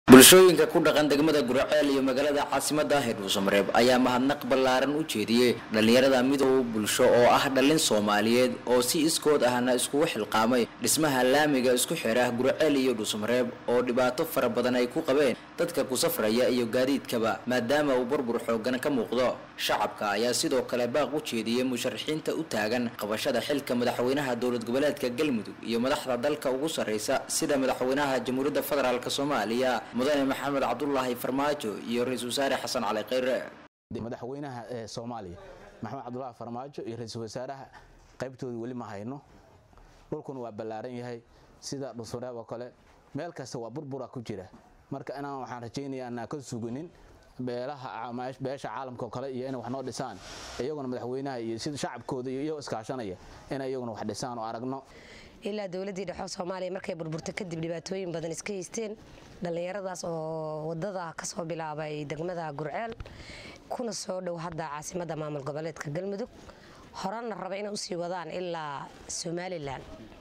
bulshooyinka ku dhaqan degmada Gurceel iyo magaalada caasimadda Hirshabeelle ayaa mahadnaq ballaaran u jeediyay dhalinyarada midowga bulsho oo ah dhalin Soomaaliyeed oo si iskood ahna isku xilqaamay dhismaha laamiga isku xira Gurceel iyo Hirshabeelle oo dhibaato fara badan ay ku qabeen dadka ku safraya iyo gaadiidkaba maadaama uu burbur xoogan ka muuqdo shacabka ayaa sidoo kale baaq u jeediyay musharaxiinta u taagan qabashada xilka madaxweynaha dowlad goboleedka Galmudug iyo madaxda dalka ugu sareysa sida madaxweynaha Jamhuuriyadda Federaalka Soomaaliya mudane Maxamed Cabdullaahi Farmaajo iyo ra'iisul wasaare Xasan Cali Khayre madaxweynaha Soomaaliya Maxamed Cabdullaahi Farmaajo iyo ra'iisul wasaaraha qaybtooda wali ma hayno dhulkuna waa ballaaran yahay sida Dhuusamareeb oo kale meel kasta waa burbura ku jira marka inaan waxaan rajaynayaa inaan ka sugunin beesha caalamka kale iyo in wax noo dhisaan iyaguna madaxweynaha iyo sida shacabkooda iyo iskaashanaya in iyaguna wax dhisaan oo aragno ilaa dawladda dhexe Soomaaliya markay burburtay kadib dhibaatooyin badan iska haysteen dhalinyaradaas oo wadada ka soo bilaabay degmada Gurceel kuna soo dhow hadda caasimadda maamul goboleedka Galmudug horana raba inay u sii wadaan ilaa Somaliland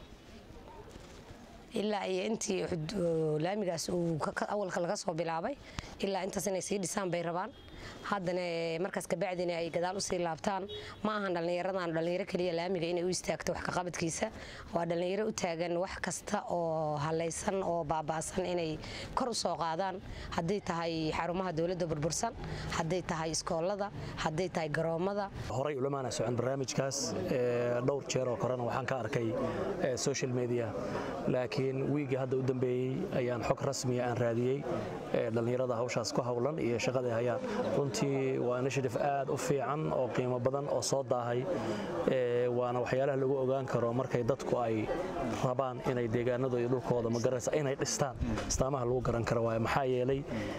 ilaa ay intii laamigaas uu awalka laga soo bilaabay ilaa intaas inay sii dhisaan bay rabaan haddana markaas ka bacdina ay gadaal u sii laabtaan ma ahan dhalinyaro kaliya laamiga inay u istaagto wax ka qabadkiisa waa dhalinyaro u taagan wax kasta oo halaysan oo baabaasan inay kor u soo qaadaan haday tahay xarumaha dawladda burbursan haday tahay iskoolada haday tahay garoomada horay u lamaana socon barnaamijkaas dhowr jeer oo korona waxaan ka arkay social media laakiin wiigi hadda u dambeeyay ayaan xog rasmi ah aan raadiyay dhalinyarada hawshaas ku hawlan iyo shaqada ay hayaan runtii waa initiative aad u fiican oo qiimo badan oo soo daahay waana waxyaalaha lagu ogaan karo markay dadku ay rabaan inay deegaanadooda iyo dhulkooda ma garanaysa inay dhistaan istaamaha lagu garan karo waa maxaa yeelay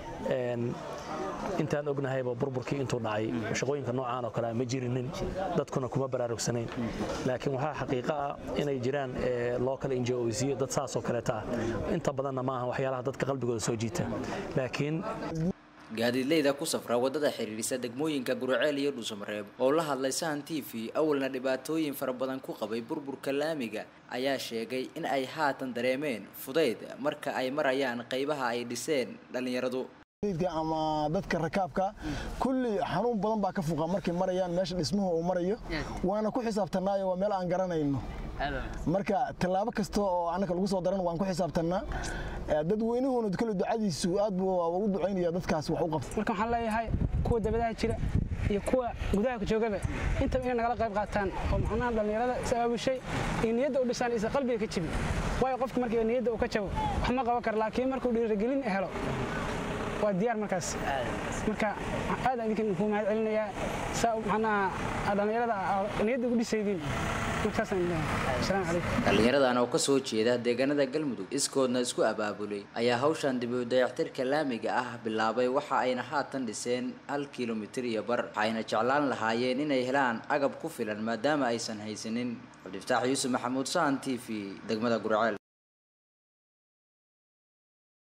intaan ognahayba burburkii intuu dhacay shaqooyinka noocaan oo kale ma jirinin dadkuna kuma baraarugsanayn laakiin waxa xaqiiqo ah inay jiraan local NGOs iyo dad saas oo kale taa inta badanna ma aha waxyaalaha dadka qalbigooda soo jiita laakiin gaadiidleyda ku safra wadada xiriirisa degmooyinka Gurceel iyo Dhuusamareeb oo la hadlay Sahan TV awalna dhibaatooyin fara badan ku qabay burburka laamiga ayaa sheegay in ay haatan dareemeen fudayd marka ay marayaan qaybaha ay dhiseen dhalinyaradu ama dadka rakaabka kulli xanuun badan baa ka fuqa markay marayaan meesha dhismuhu uu marayo waana ku xisaabtanaayo waa meel aan garanayno marka talaabo kasta oo anaka lagu soo daran waan ku xisaabtanaa dadweynuhuna kala ducadiisu aad buu ugu duceynaya dadkaas wax u qabto marka waxaan leeyahay kuwa dabadaha jira iyo kuwa gudaha ku joogaba inta inay nagala qayb qaataan oo macnaha dhalinyarada sababushay in niyadda u dhisaan isa qalbiga ka jibin waayo qofka markii niyadda uu ka jabo wax ma qaban kar laakiin markuu dhiirigelin helo waa diyaar markaas marka aad idinkan ku mahad celinayaa macnaha dhalinyarada niyadda ugu dhisaydin dhalinyaradan oo ka soo jeeda deegaanada Galmudug iskoodna isku abaabulay ayaa hawshan dib u dayactirka laamiga ah bilaabay waxa ayna haatan dhiseen 1 kiiloomitir iyo bar waxayna jeclaan lahaayeen inay helaan agab ku filan maadaama aysan haysanin Cabdi Fataax Yuusuf Maxamuud Sahan TV degmada Gurceel